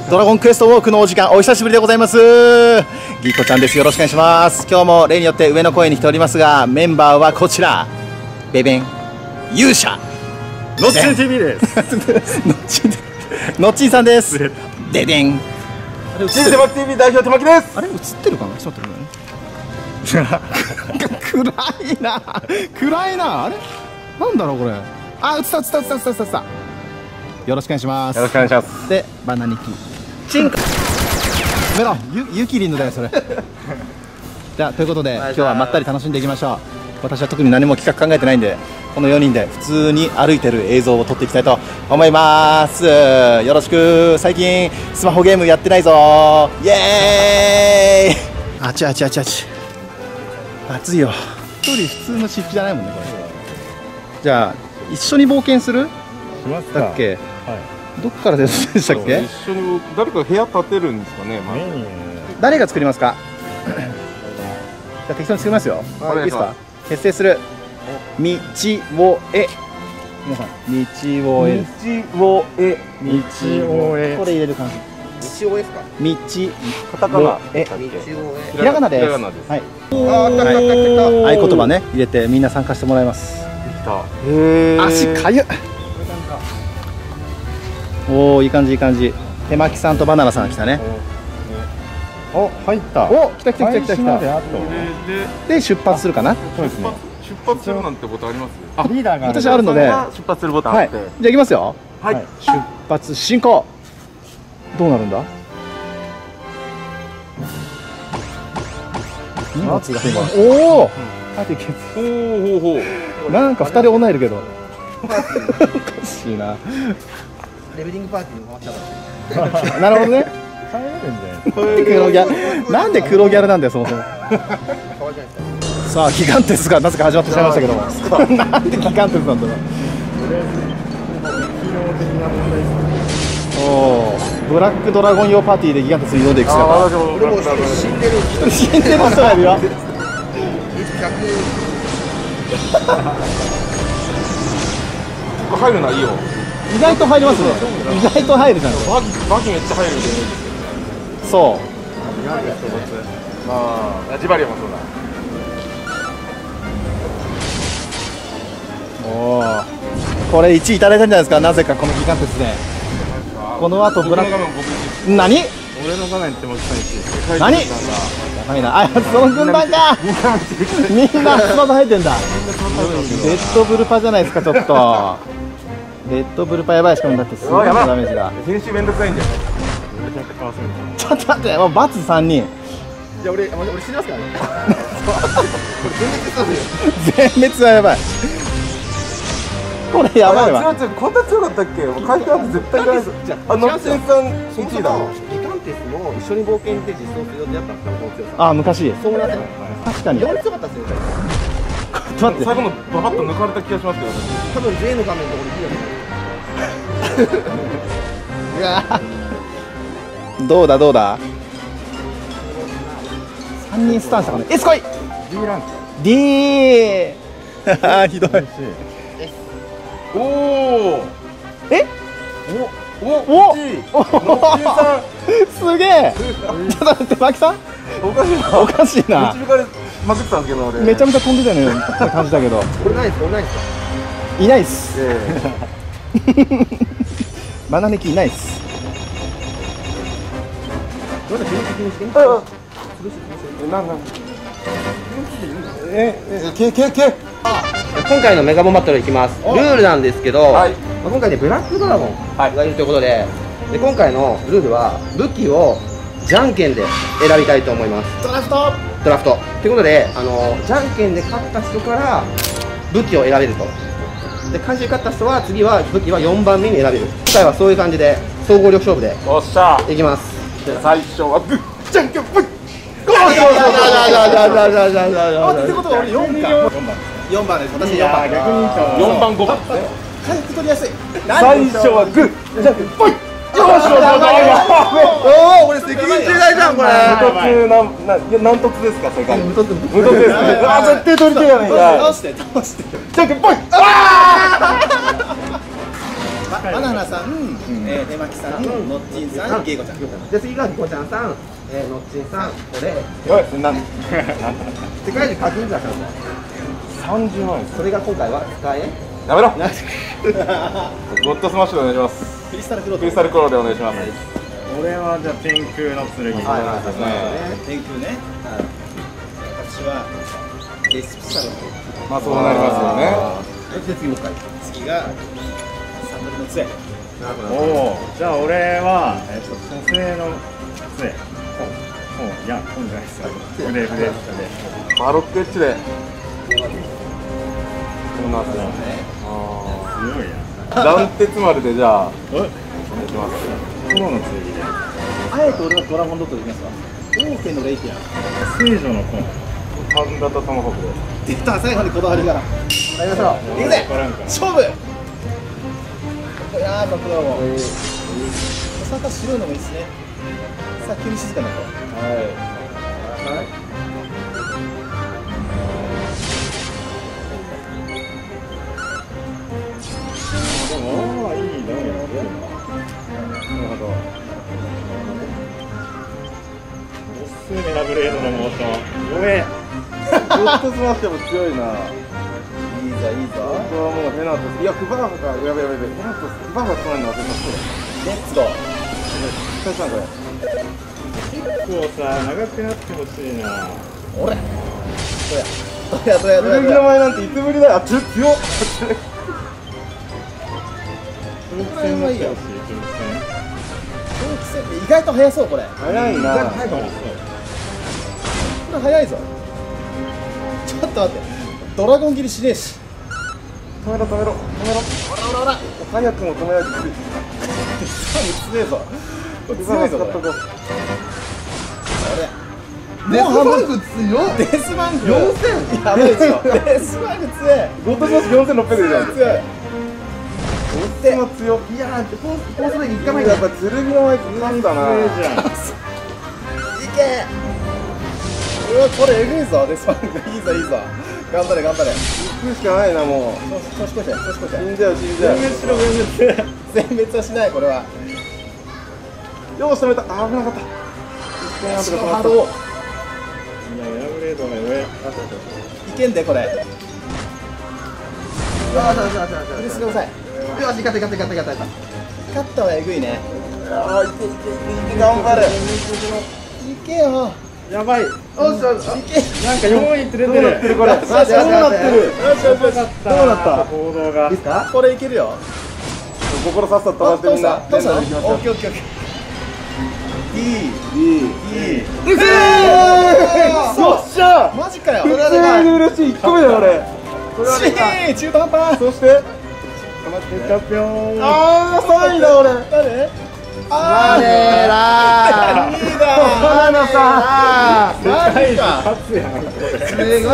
ドラゴンクエストウォークのお時間、お久しぶりでございます。ギコちゃんです。よろしくお願いします。今日も例によって上の声に来ておりますが、メンバーはこちら、ベベン勇者のっちん TV です。 のっちんさんです。デデンチーズ手巻き TV 代表手巻きです。 あれ映ってるかな、ちょっと待ってくれね。暗いな、暗いな。あれなんだろうこれ。あ、映った。よろしくお願いします。 よろしくお願いします。 で、バナニキチンコメロン、ゆきりんのだよそれ。じゃあということで今日はまったり楽しんでいきましょう。私は特に何も企画考えてないんで、この4人で普通に歩いてる映像を撮っていきたいと思います。よろしく。最近スマホゲームやってないぞ。イエーイ。あち暑いよ。一人普通の湿地じゃないもんねこれ。じゃあ一緒に冒険するしますだっけ。どっからでしたっけ。 一緒に誰か部屋建てるんですかね。 誰が作りますか。じゃあ適当に作りますよ。いいですか。結成する。みちおえ。皆さん、みちおえ。これ入れる感じ。 みちおえですか。 みち。 カタカナ。 え。 みちおえ。 ひらがなです。はい。合言葉ね、入れてみんな参加してもらいます。足かゆっ。おお、いい感じ。手巻さんとバナナさん来たね。 お、入った。 お、来た。で出発するかな。 そうですね。出発するなんてことあります？ あ、リーダーが私あるので出発するボタンあって。じゃあ行きますよ。 はい。 出発進行。どうなるんだ。荷物が今。おお。なんか2人同いるけど。おかしいな。 レベリングパーティーに回っちゃった。 なるほどね。なんで黒ギャルなんだよそもそも。さあギガンテスがなぜか始まってしまいましたけども。なんでギガンテスなんだろう。おお、ブラックドラゴン用パーティーでギガンテスに挑んでいく姿。 俺も死んでる人がいるよ。 入るな、いいよ。 意外と入りますね。意外と入るじゃん。 バキめっちゃ入るんで。 そう。 ジバリアもそうだ。 おお。これ1位いただいたんじゃないですか。なぜかこのギガンテスで。この後ブラック。何？ 俺の画面ってもう一回何？やばいな。あ、その軍団か。みんなスマホ入ってんだ。レッドブルパじゃないですかちょっと。レッドブルパやばい。しかもだってすごいダメージが。 編集めんどくさいんじゃない？ ちょっと待って、もうバツ3人。 じゃあ俺死にますからね。 全滅はやばい。これやばいわ。 こんな強かったっけ？回転アップ絶対ないぞ。ノッチンさん1位だろ。 ギガンテスも一緒に冒険で実装する予定だったんですから、この強さ。 あ、昔。 そう思いますよ。 確かに。 非常に強かったですよ。 待って。 最後のババッと抜かれた気がしますけど。 多分 J の画面で俺見る。 いや。どうだ3人スタンしたかね。S来い D ランク D。 ひどい。 おお。 えおすげえ。ちょっと待って、マキさんおかしいな。 導かれまくってたんですけど俺めちゃめちゃ飛んでたよね感じだけど。 これないですか。 いないっす。バナネキいないっす。 今回のメガボンバトルいきます。ルールなんですけど、今回ねブラックドラゴンがいるということで、今回のルールは武器をじゃんけんで選びたいと思います。ドラフトということで、じゃんけんで勝った人から武器を選べると。で回収勝った人は次は武器は4番目に選べる。今回はそういう感じで総合力勝負でいきます。 最初はグッじゃんけんぽい。 ってことは俺4か。4番です。私4番。 逆に4番5番ですね。 回復取りやすい。 最初はグッじゃんけんぽい。よしおお、俺責任重大じゃんこれ。 何突ですかそれから。無突ですね。 あ、絶対取り切れない。倒して。じゃんけんぽい。 バナナさん、手巻さん、のっちんさん、ゲイコちゃん。 じゃあ次がギコちゃんさん、のっちんさん、これ。 おい、なんで世界中課金だから 30万円それが今回は使えやめろゴッドスマッシュでお願いしますクリスタルクロークリスタルクローでお願いします俺はじゃあ天空の剣。 天空ね。私はデスピシャル。 まあそうなりますよねで次もう一回次がサンドリの杖。 おお、じゃあ俺は蘇生の杖。いや、今度じゃないですよ。筆。 バロックエッジでこんなすごいな。 断鉄丸でじゃあおい、 お願いします炎の剣で。 あえて俺はドラゴンドットでいきますわ。王家のレイティア。 聖女の炎。 パンダとトマホークで出た、最後にこだわりが。やりましょう。行くぜ。勝負。いやー、これはもう。お魚白いのもいいですね。さあ、急に静かになった。はい。 でも、いいダメージ。なるほど。おすすめなブレードのモーション。ごめん。 ゴッドスマッシュも強いな。 いいぞ、いいぞ。 僕はもうヘナトス、いや、クバーフか、やべやべやべ、ヘナトス、クバーフがつまんの忘れました。 レッツゴー。 大さんこれ。 結構さ、長くなってほしいな。 おれ。どや。 剣の前なんていつぶりだよ。あ、強っ。 中戦もいいよ。 意外と速そう、これ。 早いな。 これ速いぞ。ちょっと待って。ドラゴン切りしねえし。 止めろ。 ほら。 早くも止めないときつい。 強いぞ。強いぞ、これ。 デスバンク強っデスバンク 4000 やばいですよ。デスバンク強い。 ゴッドスマッシュ4600でじゃん。 強い。 でも強っ。 いやー、フォースで1回前やっぱ剣の前勝ったな。 いけ。うわ、これえぐいぞ、デスバンク。いいぞ。頑張れ。 行くしかないな、もう。 調子こいて。 死んじゃう。 全滅はしない、これは。 よし、止めた。あ、危なかった。 足のハードを。 いや、エアブレードが上。 いけんで、これ。 よ許してください。 し、勝った勝ったはえぐいね。 あ、いけ、頑張れ。 いけよ。 やばい。 いけ。 なんか4位って出てる。 どうなってるこれ。どうなってる。 どうなった報道が。 いいですかこれいけるよ。 心さっさと飛ばしてみんな。 どうしたの？オッケー。いい。 よっしゃ。 マジかよ。 普通に嬉しい。1個目だよ、俺。 中途半端。 そして、 チャンピオン。 あー、3位だ、俺。 誰？ マネーラーバナナさん。 マジか。 勝つやん。 すごい。 えぐい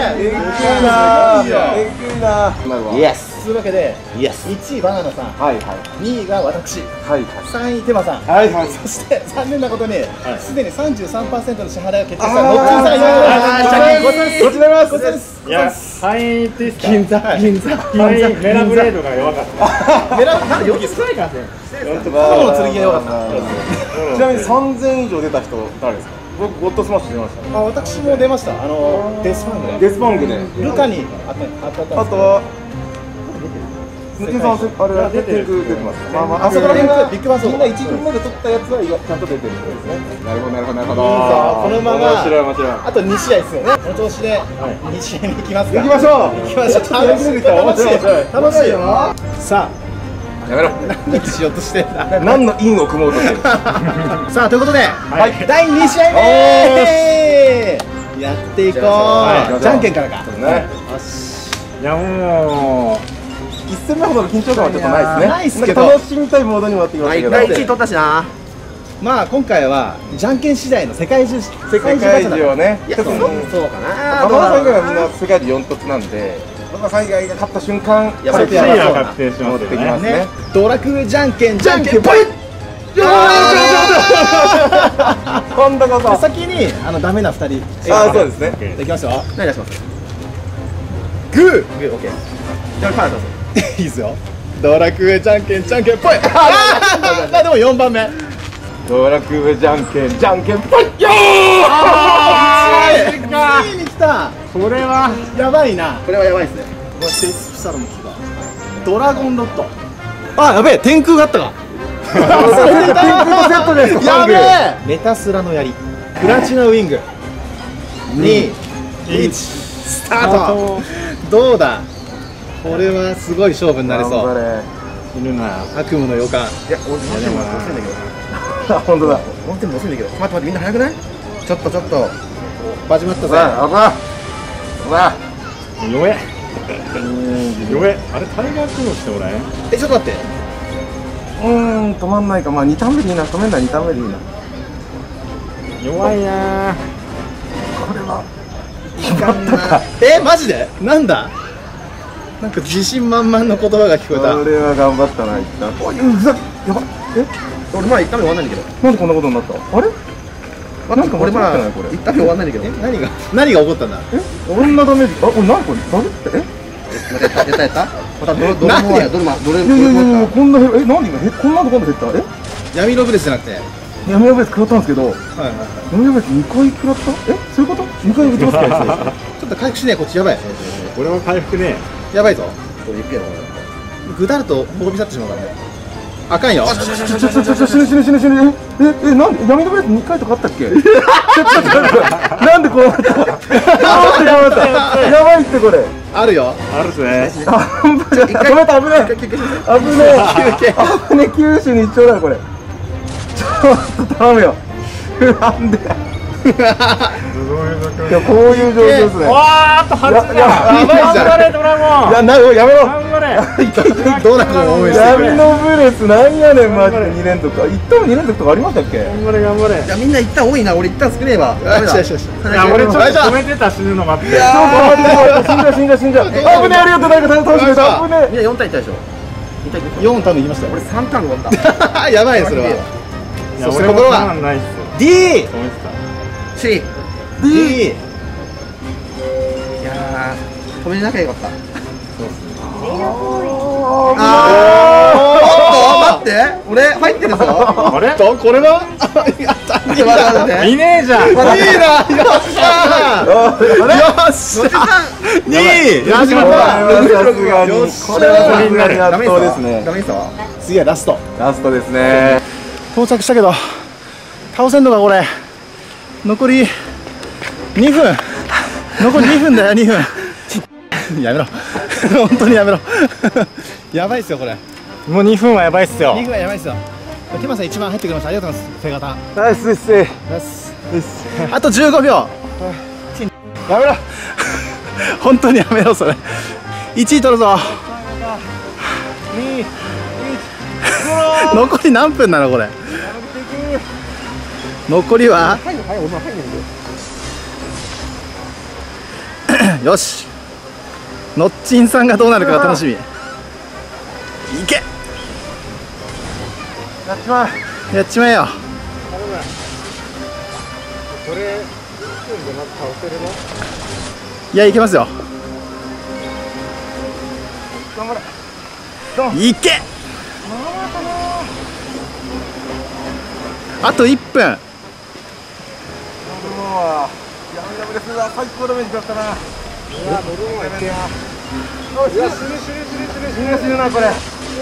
な。 イエスというわけで、 イエス 1位バナナさん、 はい 2位が私、 はい 3位テマさん、 はいはい。 そして残念なことに、すでに 33% の支払いが決定したあーノッチンさんがこちらです。 ごちそうです。 いや、敗因言っていいっすか。 銀座敗因メラブレードが弱かった。 狙うなんで4つ少ないからね。炎の剣が良かった。 ちなみに3000以上出た人誰ですか？僕ゴッドスマッシュ出ました。 あ、私も出ました。デスファングで。 デスバンクで。 ルカにあったあとは抜きさん、あれは出てます。まあまあ、あそこら辺がビッグバンソーみんな1軍まで取ったやつはちゃんと出てるんですね。なるほど。 いいぞこのまま面白い。 あと2試合ですよね。この調子で2試合目いきますか。 行きましょう。 行きましょう。楽しいよ。さやめろ。 あ、何しようとしてんだ。 何の因を組もうとしてる。 さあ、ということで、第2試合目やっていこう。じゃんけんからか。 ね。 いやもう 1戦目ほどの緊張感はちょっとないですね。 ないっすけどなんか楽しみたいモードにもなってきましたけど。 第1位取ったしなまあ今回はじゃんけん次第の世界中世界中をね。 いや、そうかな浜田さん以外はみんな世界で4突なんで、浜田さん以外が勝った瞬間、 や 1位は確定しますよね。 持ってきますね。 ね。ドラクエじゃんけんぽい。 今度こそ。 先にダメな2人。 ああ、そうですね。 いきますよ。 何出しますググー、オッケーじゃあ、パー出すー。いいですよ。 ドラクエじゃんけんじゃんけんぽい。あでも4番目。 ドラクエじゃんけんじゃんけんぽい。よー。 ついに来た。 これはやばいな。 これはやばいですね。 これテイスプサロも来た。ドラゴンロット。あ、やべえ、天空があったか。 天空のセットです。 やべえ。メタスラの槍。プラチナウィング。2、1、スタート。どうだ。これはすごい勝負になりそう。 頑張れ。 死ぬな。 悪夢の予感。 いや、俺持っても遅いんだけど。 本当だ。 持っても遅いんだけど。待って、みんな早くない？ちょっと。 始まったぜ。 あば。 弱え。弱え。あれタイガークロスしてもらえ。 ちょっと待って。 止まんないか。まあ2ターン目でいいな。止めんな2ターン目でいいな。 弱いな。 これは。 マジで？なんだ？なんか自信満々の言葉が聞こえた。 これは頑張ったな一旦。おい、うざっ。やば。 俺まあ一旦目終わんないんだけど。 なんでこんなことになった？あれ？ なんか俺まあ間違ってないこれ一旦目終わんないんだけど。 何が起こったんだ？ こんなダメージ。あ、これ何これ？ダメって？ やった。またドルマやドルマ。 いやこんな何今こんなとこんな減った？ 闇のブレスじゃなくて。 闇のベース食らったんですけど、 はい。 闇のベース2回食らった？そういうこと？2回食ってますか？ ちょっと回復しねえ、こっちやばい。 これは回復ね。 やばいぞ。 これいくけど。 ぐだると滅び去ってしまうからね。あかんよ。 死ぬ。なんで闇のベース2回とかあったっけ？なんでこうなった？やばいってこれ。 あるよ。 あるぜ。 止めた。危ねえ九州に一丁だよこれ。ちょっと頼むよ。なんで？ すごいぞ。 いやこういう状況ですね。 わーっと8だ。 やばいじゃん。 頑張れドラゴン。 やめろ。 頑張れ。 どうなるか応援してくれ。 闇のブレスなんやねんマジで2連続。一旦2連続とかありましたっけ？ 頑張れ。 いやみんな一旦多いな。俺一旦少ねえわ。ダメだ。 よし。 いや俺ちょっと止めてた死ぬの待って。 死んじゃう。危ねえ、ありがとう。なんか楽しみだ。危ねえ。 みんな4対1でしょ。2対1。 4ターンいきましたよ。 俺3ターンで終わった。 やばいねそれは。 いやそして俺もタここはーンないっすよ。 D。 止めてた。 C。 D。 いや止めなきゃよかった。待って俺入ってるぞ。 あれ？ これは？やった。 いねえじゃん。 いいな。よっしゃー。2位。始まった。よっしこれはゃみんなに圧倒ですね。 ダメですわ。 次はラスト。 ラストですね。 到着したけど倒せんのかこれ。残り2分。残り2分だよ2分。やめろ。本当にやめろ。やばいっすよこれ。 もう2分はやばいっすよ。 2分はやばいっすよ。ティマさん1番入ってくれました。ありがとうございます。手形。 ナイスです。 あと15秒。やめろ。本当にやめろそれ。1位取るぞ。残り何分なのこれ。残りはよし。のっちんさんがどうなるかが楽しみ。いけ。 やっちまえ。 やっちまえよ。 これ1分でまず倒せるの？ いやいけますよ。 頑張れ。 いけ。あと1分。 闇のブレスは最高ダメージだったな。 うわ乗るもんいけや。 いや死ぬなこれ。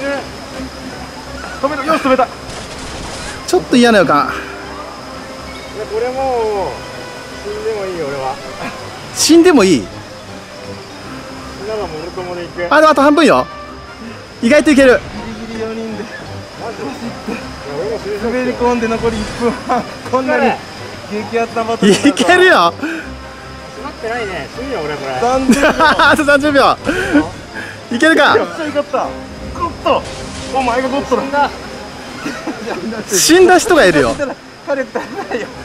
止めろ。よし止めた。 ちょっと嫌な予感。 いやこれもう死んでもいいよ俺は。 死んでもいい。 みんながモルトモでいく。 あと半分よ。意外といける。 ギリギリ4人でマジで。いや俺も死ぬぞ。 滑り込んで残り1分半。こんなに激アツなバトル。 いけるよ。 閉まってないね。死ぬよ俺これ。 あと30秒。いけるか。 よっしゃよかった。ゴッド。お前がゴッドだ。 死んだ人がいるよ。 彼ってないよ。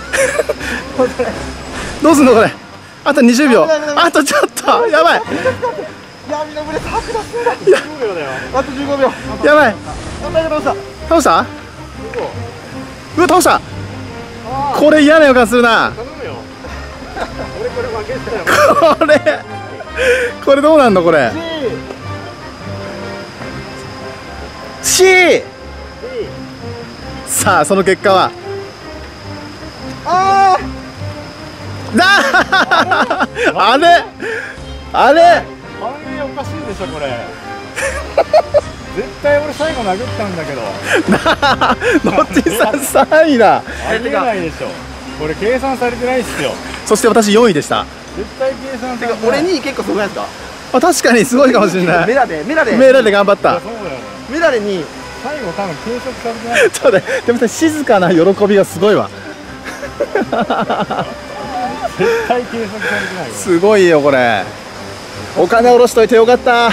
どうすんのこれ。あと20秒。あとちょっと。やばい。 闇のブレス吐き出すんだ。 15秒だよ。 あと15秒。 やばい。 頑張れどうした。 倒した。うわ倒した。これ嫌な予感するな。 頼むよ。俺これ負けたよ。 これどうなんのこれ。 1位。さあその結果はあれ反映おかしいでしょこれ絶対俺最後殴ったんだけどのっちさん3位だ。 ありえないでしょこれ計算されてないっすよそして私4位でした。 絶対計算されてない俺2位結構すごくないですか。 確かにすごいかもしれない。 メラでメラで頑張った。 そうだよねメラで2位。 最後多分計測されてないちょっとね、でも静かな喜びがすごいわ。 絶対計測されてないよすごいよこれ。お金下ろしといてよかった。はい。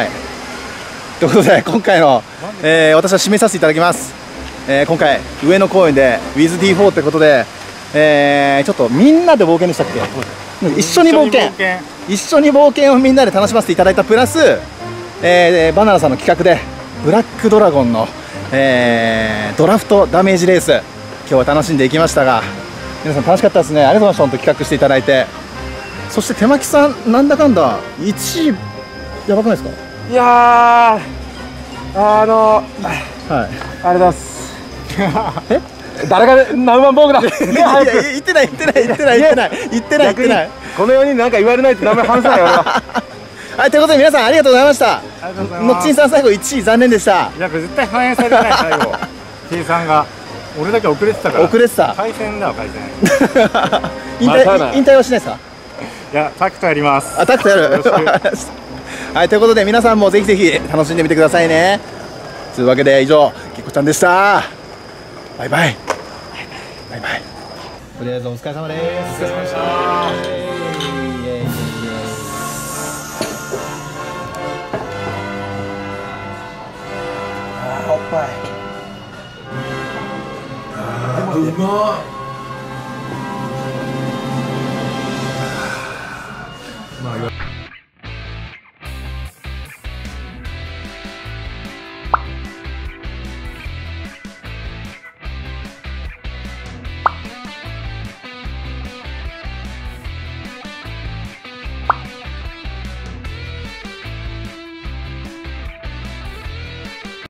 ということで今回の、私は締めさせていただきます。今回上野公園で WithD4 ってことで、ちょっとみんなで冒険でしたっけ？一緒に冒険をみんなで楽しませていただいたプラス、バナナさんの企画でブラックドラゴンの、ドラフトダメージレース今日は楽しんでいきましたが、皆さん楽しかったですね。ありがとうございました。本当企画していただいて、そして手巻さんなんだかんだ1位やばくないですか？ いやはい。 ありがとうございますえ？ 誰が何万ボーグだ言ってないこのようになんか言われないと名前話せないよ俺ははい、ということで皆さんありがとうございました。 ありがとうございのますっちんさん最後1位残念でした。 いやこれ絶対反映されてない最後計算が俺だけ遅れてたから遅れてた。 回線だわ回線引退はしないですか？ いやタクトやりますあ、タクトやる。はい、ということで皆さんもぜひぜひ楽しんでみてくださいね。というわけで以上きっこちゃんでした。バイバイ。バイバイ。とりあえずお疲れ様です。お疲れ様でした。 おっぱい。 うまっ。